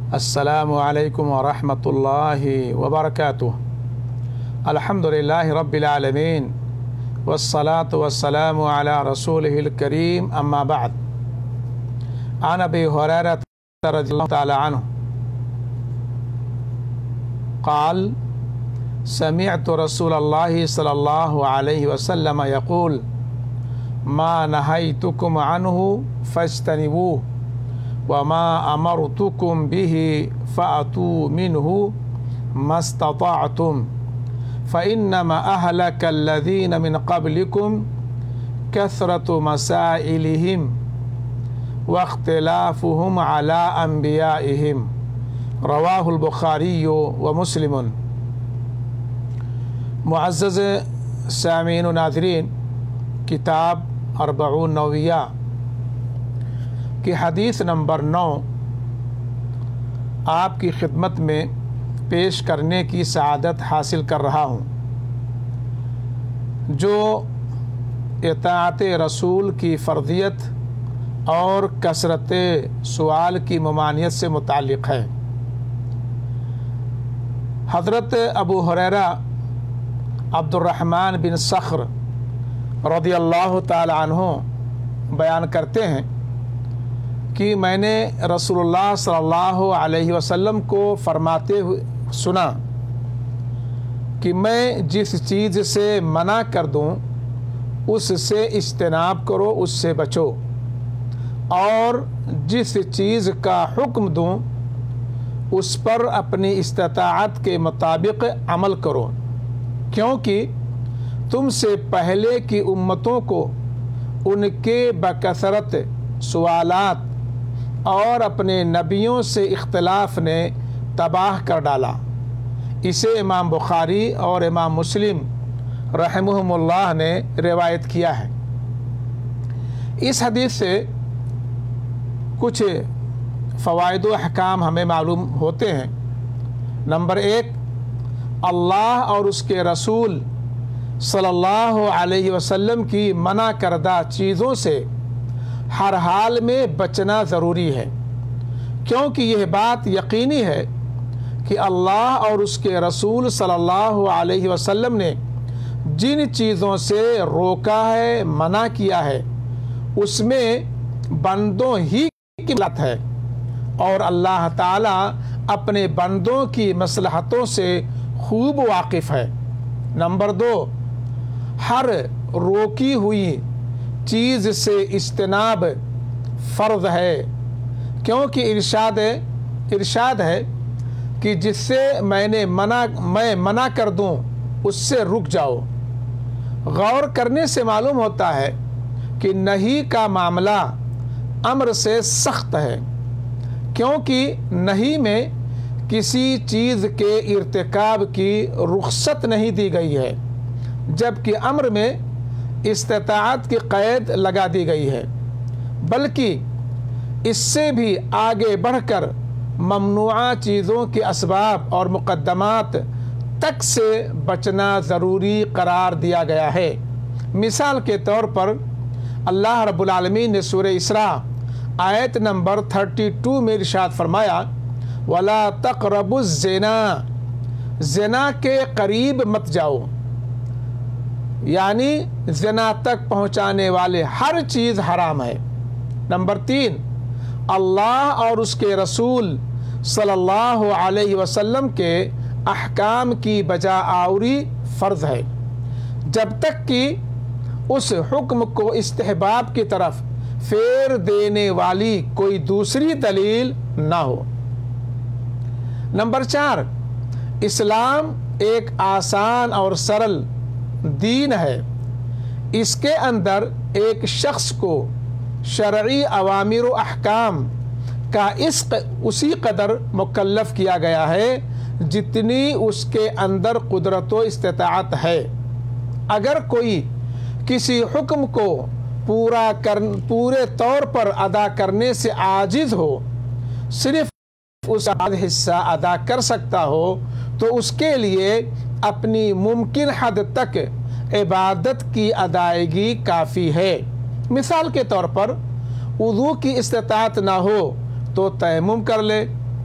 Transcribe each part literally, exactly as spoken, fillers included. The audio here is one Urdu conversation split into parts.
अस्सलामु अलैकुम व रहमतुल्लाहि व बरकातुहु। अल्हम्दुलिल्लाहि रब्बिल आलमीन वस्सलातु वस्सलामु अला रसूलिहिल करीम अम्मा बाद। अन अबी हुरैरा रज़ियल्लाहु तआला अन्हु क़ाल समिअतु रसूलल्लाहि सल्लल्लाहु अलैहि वसल्लम यक़ूल मा नहैतुकुम अन्हु फज्तनिबूहु व मा अमरतुकुम बिही फ़अतू मिन्हु मस्तताअतुम फ़इन्नमा अहलकल्लज़ीन मिन क़ब्लिकुम कसरतु मसाइलिहिम व इख्तिलाफुहुम अला अंबियाइहिम। रवाहुल बुखारी व मुस्लिमुन। मुअज़्ज़ज़ सामीन व नाज़रीन, किताब अर्बऊन नवविया की हदीस नंबर नौ आपकी खिदमत में पेश करने की सआदत हासिल कर रहा हूँ, जो इताअत रसूल की फ़र्ज़ियत और कसरत सुआल की ममानियत से मुताल्लिक़ है। हज़रत Abu Hurairah Abdur Rahman bin Sakhr रज़ियल्लाहु ताला अन्हु बयान करते हैं कि मैंने रसूलुल्लाह सल्लल्लाहु अलैहि वसल्लम को फरमाते हुए सुना कि मैं जिस चीज़ से मना कर दूं उससे इज्तनाब करो, उससे बचो, और जिस चीज़ का हुक्म दूं उस पर अपनी इस्तिताअत के मुताबिक अमल करो, क्योंकि तुमसे पहले की उम्मतों को उनके बकसरत सवालात और अपने नबियों से इख्तिलाफ ने तबाह कर डाला। इसे इमाम बुखारी और इमाम मुस्लिम रहमुहुमुल्लाह ने रिवायत किया है। इस हदीस से कुछ फ़वाइद व अहकाम हमें मालूम होते हैं। नंबर एक, अल्लाह और उसके रसूल सल्लल्लाहु अलैहि वसल्लम की मना करदा चीज़ों से हर हाल में बचना ज़रूरी है, क्योंकि यह बात यकीनी है कि अल्लाह और उसके रसूल सल्लल्लाहु अलैहि वसल्लम ने जिन चीज़ों से रोका है, मना किया है, उसमें बंदों ही की बात है, और अल्लाह ताला अपने बंदों की मसलहतों से खूब वाकिफ़ है। नंबर दो, हर रोकी हुई चीज़ से इज्तनाब फ़र्ज़ है, क्योंकि इरशाद है इरशाद है कि जिससे मैंने मना मैं मना कर दूं उससे रुक जाओ। गौर करने से मालूम होता है कि नहीं का मामला अम्र से सख्त है, क्योंकि नहीं में किसी चीज़ के इर्तिकाब की रुख्सत नहीं दी गई है, जबकि अम्र में इस्तिताअत की क़ैद लगा दी गई है, बल्कि इससे भी आगे बढ़कर ममनुआ चीज़ों के असबाब और मुक़द्दमात तक से बचना ज़रूरी करार दिया गया है। मिसाल के तौर पर अल्लाह रब्बुल आलमीन ने सूरह इसरा आयत नंबर बत्तीस में इरशाद फरमाया, वला तक़रबुज़ ज़िना, ज़िना के करीब मत जाओ, यानी ज़िना तक पहुँचाने वाले हर चीज़ हराम है। नंबर तीन, अल्लाह और उसके रसूल सल्लल्लाहु अलैहि वसल्लम के अहकाम की बजा आवरी फ़र्ज़ है, जब तक कि उस हुक्म को इस्तिहबाब की तरफ फेर देने वाली कोई दूसरी दलील ना हो। नंबर चार, इस्लाम एक आसान और सरल दीन है। इसके अंदर एक शख्स को शरई अवामिर व अहकाम का इश्क उसी कदर मुकल्लफ किया गया है जितनी उसके अंदर कुदरत व इस्तिताअत है। अगर कोई किसी हुक्म को पूरा कर पूरे तौर पर अदा करने से आजिज हो, सिर्फ उस हिस्सा अदा कर सकता हो, तो उसके लिए अपनी मुमकिन हद तक इबादत की अदायगी काफ़ी है। मिसाल के तौर पर वुज़ू की इस्तिताअत ना हो तो तयम्मुम कर ले,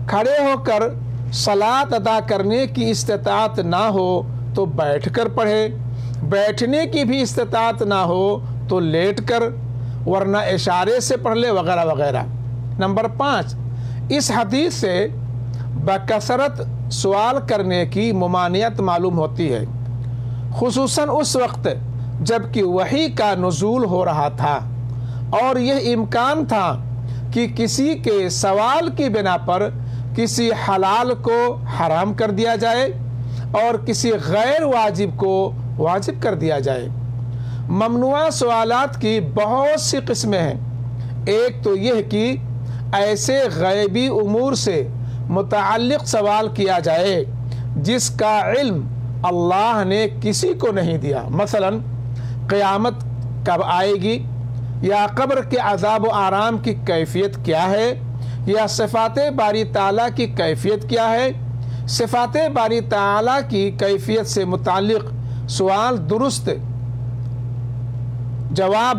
کھڑے ہو کر صلاۃ ادا کرنے کی استطاعت نہ ہو تو بیٹھ کر پڑھے، بیٹھنے کی بھی استطاعت نہ ہو تو لیٹ کر، ورنہ اشارے سے پڑھ لے، وغیرہ وغیرہ۔ نمبر پانچ، اس حدیث سے بکثرت سوال کرنے کی ممانعت معلوم ہوتی ہے، خصوصاً اس وقت جب کہ وحی کا نزول ہو رہا تھا اور یہ امکان تھا کہ کسی کے سوال کی بنا پر کسی حلال کو حرام کر دیا جائے اور کسی غیر واجب کو واجب کر دیا جائے۔ ممنوع سوالات کی بہت سی قسمیں ہیں۔ ایک تو یہ کہ ایسے غیبی امور سے متعلق سوال کیا جائے جس کا علم اللہ نے کسی کو نہیں دیا، مثلا قیامت کب آئے گی، یا قبر کے عذاب و آرام کی کیفیت کیا ہے، یا صفات باری تعالیٰ کی کیفیت کیا ہے۔ صفات باری تعالیٰ کی کیفیت سے متعلق سوال درست جواب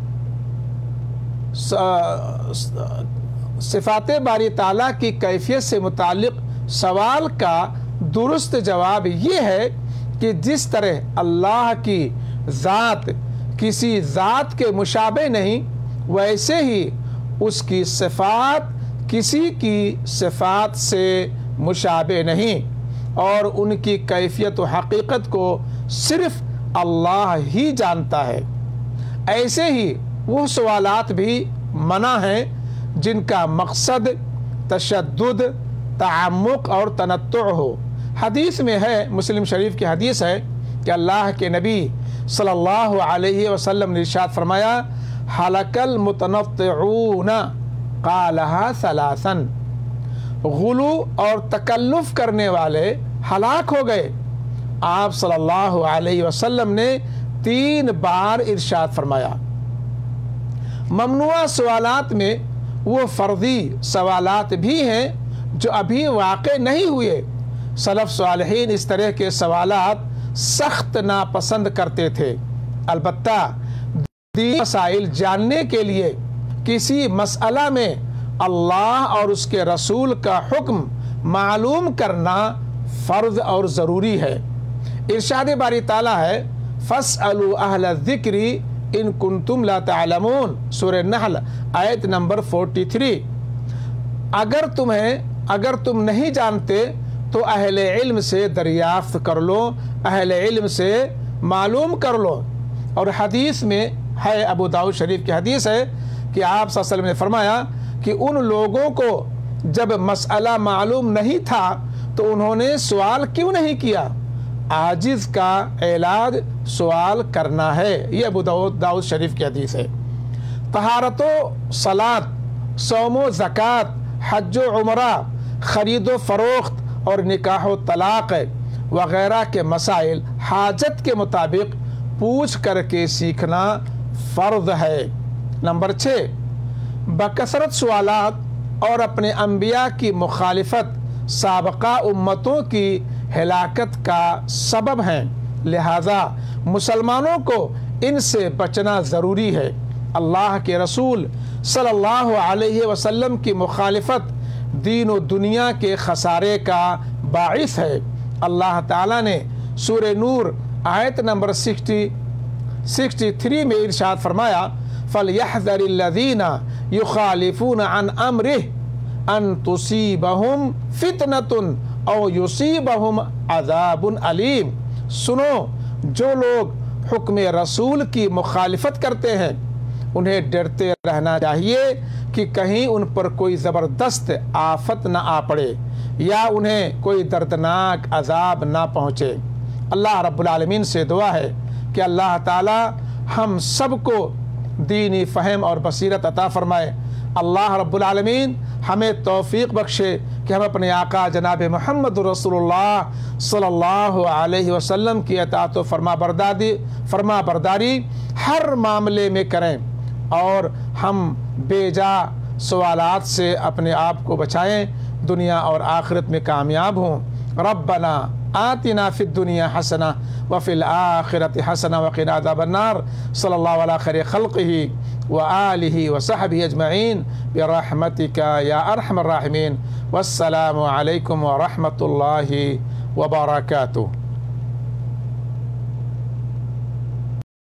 صفات باری تعالیٰ کی کیفیت سے متعلق سوال کا درست جواب یہ ہے کہ جس طرح اللہ کی ذات کسی ذات کے مشابہ نہیں، ویسے ہی اس کی صفات کسی کی صفات سے مشابہ نہیں، اور ان کی کیفیت و حقیقت کو صرف اللہ ہی جانتا ہے۔ ایسے ہی وہ سوالات بھی منع ہیں جن کا مقصد تشدد، تعمق اور تنطع ہو۔ حدیث میں ہے، مسلم شریف کی حدیث ہے کہ اللہ کے نبی صلی اللہ علیہ وسلم نے ارشاد فرمایا، ہلک المتنطعون قالها ثلاثا، غلو اور تکلف کرنے والے ہلاک ہو گئے۔ آپ صلی اللہ علیہ وسلم نے تین بار ارشاد فرمایا۔ ممنوع سوالات میں وہ فرضی سوالات بھی ہیں جو ابھی واقع نہیں ہوئے۔ سلف صالحین اس طرح کے سوالات سخت ناپسند کرتے تھے۔ البتہ دینی مسائل جاننے کے لیے کسی مسئلہ میں اللہ اور اس کے رسول کا حکم معلوم کرنا فرض اور ضروری ہے۔ ارشاد باری تعالیٰ ہے، فَاسْأَلُوا أَهْلَ الذِّكْرِ إِن كُنتُمْ لَا تَعْلَمُونَ، سورہ نحل آیت نمبر تینتالیس۔ اگر تمہیں اگر تم نہیں جانتے تو اہل علم سے دریافت کر لو، اہل علم سے معلوم کر لو۔ اور حدیث میں ہے، ابو داؤد شریف کی حدیث ہے کہ آپ صلی اللہ علیہ وسلم نے فرمایا کہ ان لوگوں کو جب مسئلہ معلوم نہیں تھا تو انہوں نے سوال کیوں نہیں کیا؟ عاجز کا علاج سوال کرنا ہے۔ یہ ابو داؤد شریف کی حدیث ہے۔ طہارت و صلاۃ، صوم و زکوٰۃ، حج و عمرہ، خرید و فروخت اور نکاح و طلاق وغیرہ کے مسائل حاجت کے مطابق پوچھ کر کے سیکھنا فرض ہے۔ نمبر چھ، بکثرت سوالات اور اپنے انبیاء کی مخالفت سابقہ امتوں کی ہلاکت کا سبب ہیں، لہذا مسلمانوں کو ان سے بچنا ضروری ہے۔ اللہ کے رسول صلی اللہ علیہ وسلم کی مخالفت دین و دنیا کے خسارے کا باعث ہے۔ اللہ تعالیٰ نے سورہ نور آیت نمبر سکسٹی سکسٹی تھری میں ارشاد فرمایا، فَلْيَحْذَرِ الَّذِينَ يُخَالِفُونَ عَنْ أَمْرِهِ أَن تُصِيبَهُمْ فِتْنَةٌ أَوْ يُصِيبَهُمْ عَذَابٌ عَلِيمٌ۔ سنو، جو لوگ حکم رسول کی مخالفت کرتے ہیں انہیں ڈرتے رہنا چاہیے کہ کہیں ان پر کوئی زبردست آفت نہ آ پڑے یا انہیں کوئی دردناک عذاب نہ پہنچے۔ اللہ رب العالمین سے دعا ہے کہ اللہ تعالی ہم سب کو دینی فہم اور بصیرت عطا فرمائے۔ اللہ رب العالمین ہمیں توفیق بخشے کہ ہم اپنے آقا جناب محمد رسول اللہ صلی اللہ علیہ وسلم کی اطاعت و فرما برداری فرما برداری ہر معاملے میں کریں اور ہم بے جا سوالات سے اپنے آپ کو بچائیں، دنیا اور آخرت میں کامیاب ہوں۔ ربنا آتنا فی الدنیا حسنہ وفی الآخرۃ حسنہ وقنا عذاب النار۔ صلی اللہ علی خیر خلقہ وآلہ وصحبہ اجمعین برحمتک یا ارحم الراحمین۔ वस्सलामु अलैकुम व रहमतुल्लाहि व बरकातुहू।